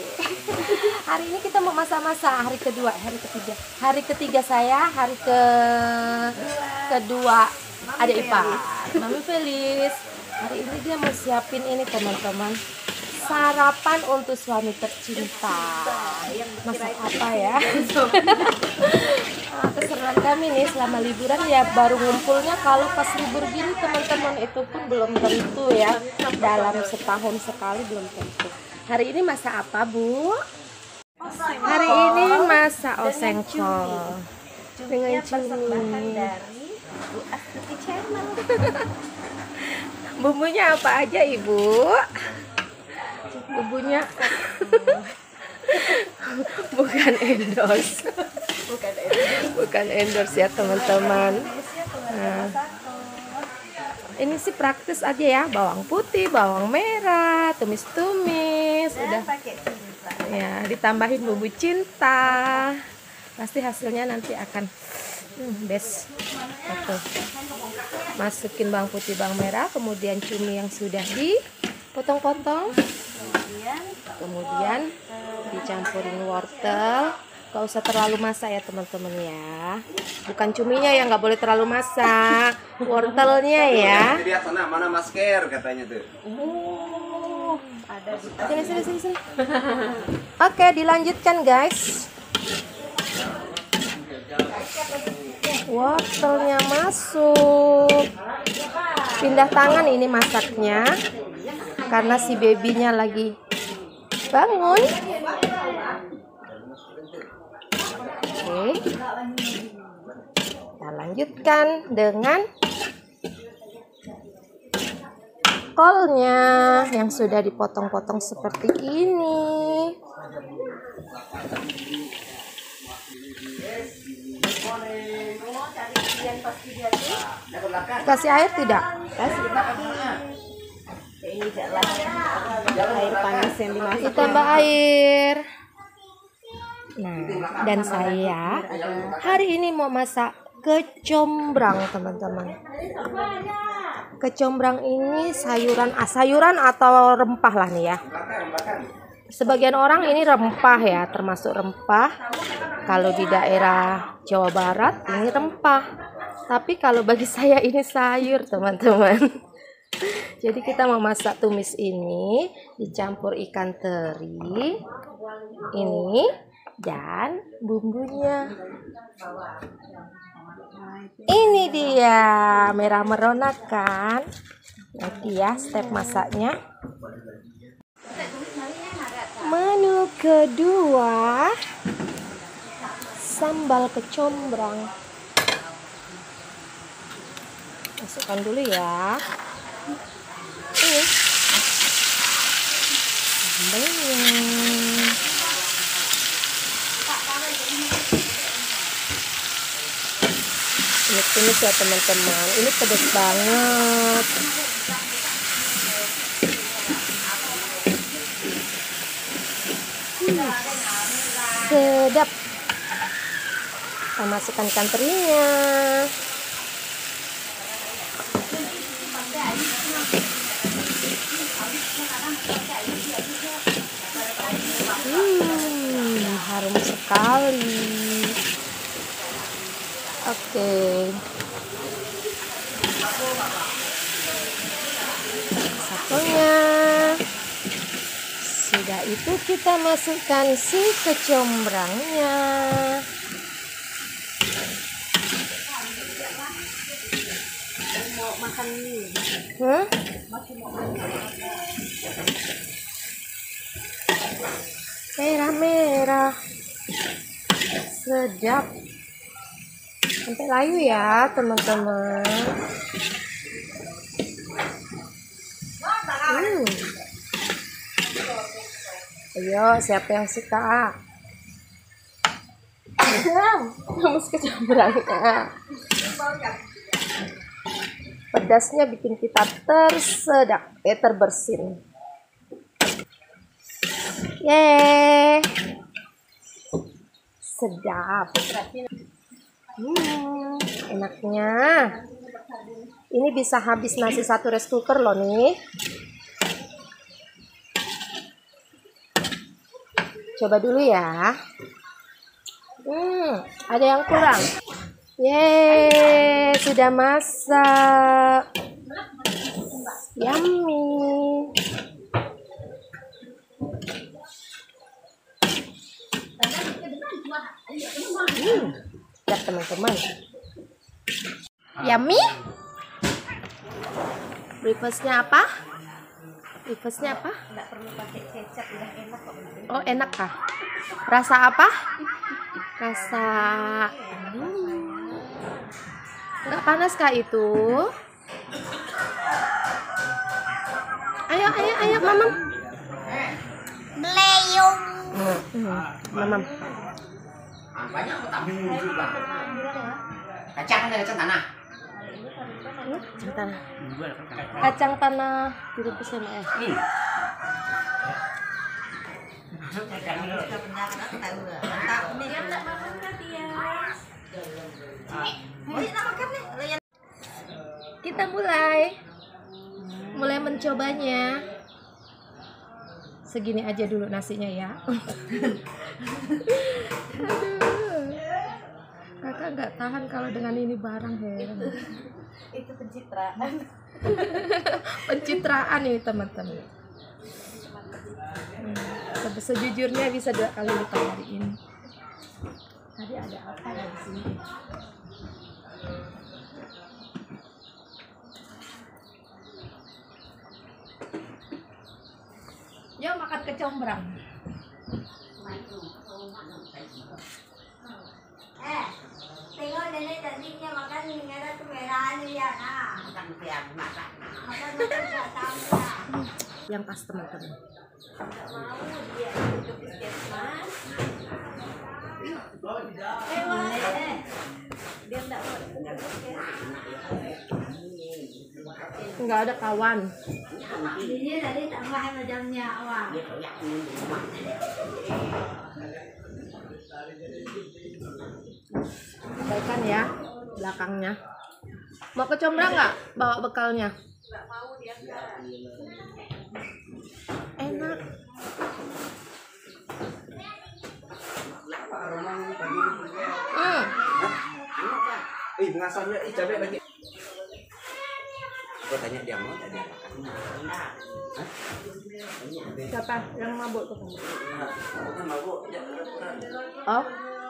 Hari ini kita mau masak-masak hari ketiga saya, kedua ada ipar, Mami Felis. Hari ini dia mau siapin ini teman-teman, sarapan untuk suami tercinta. Masak apa ya? Keseruan kami nih selama liburan ya, baru ngumpulnya kalau pas libur gini teman-teman, itu pun belum tentu ya, dalam setahun sekali belum tentu. Hari ini masak apa, Bu? Hari ini masak osengkol dengan cumi. Bu Astuti Channel. Bumbunya apa aja, Ibu? Bumbunya bukan endorse. Bukan endorse ya teman-teman. Nah, ini sih praktis aja ya, bawang putih, bawang merah, tumis-tumis, udah ya, ditambahin bumbu cinta. Pasti hasilnya nanti akan best. Oke. Masukin bawang putih, bawang merah, kemudian cumi yang sudah dipotong-potong, kemudian dicampurin wortel. Gak usah terlalu masak ya teman-teman ya, bukan cuminya yang nggak boleh terlalu masak, wortelnya ya. Lihat sana, mana masker katanya tuh. Sini. Oke, dilanjutkan guys. Wortelnya masuk. Pindah tangan ini masaknya, karena si babynya lagi bangun. Oke. Kita lanjutkan dengan kolnya yang sudah dipotong-potong seperti ini. Kasih air tidak? Kasih ini air panas yang dimasak. Ditambah air. Nah, dan saya hari ini mau masak kecombrang teman-teman. Kecombrang ini sayuran atau rempah lah nih ya. Sebagian orang ini rempah ya, termasuk rempah. Kalau di daerah Jawa Barat ini rempah. Tapi kalau bagi saya ini sayur teman-teman. Jadi kita mau masak tumis ini dicampur ikan teri ini dan bumbunya. Ini dia merah merona kan. Nanti ya step masaknya. Menu kedua, sambal kecombrang. Masukkan dulu ya. Ini sambalnya. Ini ya teman-teman, ini pedas banget. Sedap. Kita masukkan ikan terinya. Harum sekali. Oke. Satunya. Sudah itu kita masukkan si kecombrangnya. Mau makan ini. Merah-merah. Sedap. Sampai layu ya teman-teman. Ayo, siapa yang suka? Kamu kecombrangnya. Pedasnya bikin kita terbersin. Yeay, sedap. Enaknya. Ini bisa habis nasi satu rice cooker loh nih. Coba dulu ya. Ada yang kurang. Yeay, sudah masak. Yummy. Lihat teman-teman. Yummy. Breakfastnya apa? Breakfastnya apa? Nggak perlu pakai kecap, udah enak kok. Oh, enak kah? Rasa apa? Rasa nggak panas kah itu? Ayo, mamam. Melayung. Mamam. Banyak aku tak bingung juga. Kacang ada kacang tanah. Kacang tanah. Kacang tanah direbus sama ya. Kita mulai mencobanya. Segini aja dulu nasinya ya. Aduh. Kakak nggak tahan kalau dengan ini barang heran. Itu pencitraan. Pencitraan ini teman-teman. Sejujurnya bisa 2 kali lipat hari ini. Tadi ada apa ya di sini? Yuk makan kecombrang. Tengok nenek tadinya makan ada kemerahan ya. Makan siang makan. Makan tak tahu lah. Yang pas teman-teman. Mau dia ke puskesmas. Dia enggak mau ke puskesmas. Nggak ada kawan. Ini tadi tambah macamnya awak. Baikan ya belakangnya. Mau kecombrang nggak? Bawa bekalnya. Enak. Pengasamnya cabai lagi. Gua tanya dia mau tadi makan. Siapa yang mabuk tuh? Bukan mabuk. Oh.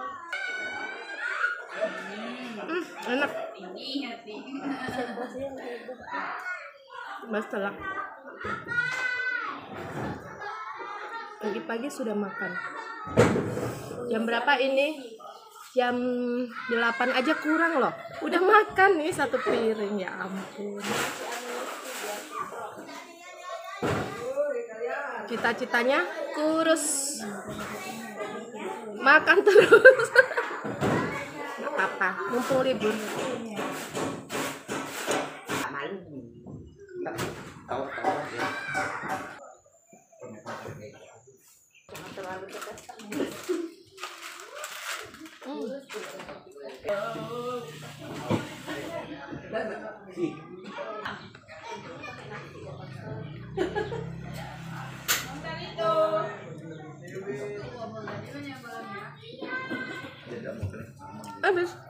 Enak. Mas telak. Pagi-pagi sudah makan. Jam berapa ini? Jam 8 aja kurang loh. Udah makan nih 1 piring, ya ampun. Cita-citanya kurus. Makan terus. Gak apa-apa, mumpung libur. Tahu ya. Habis.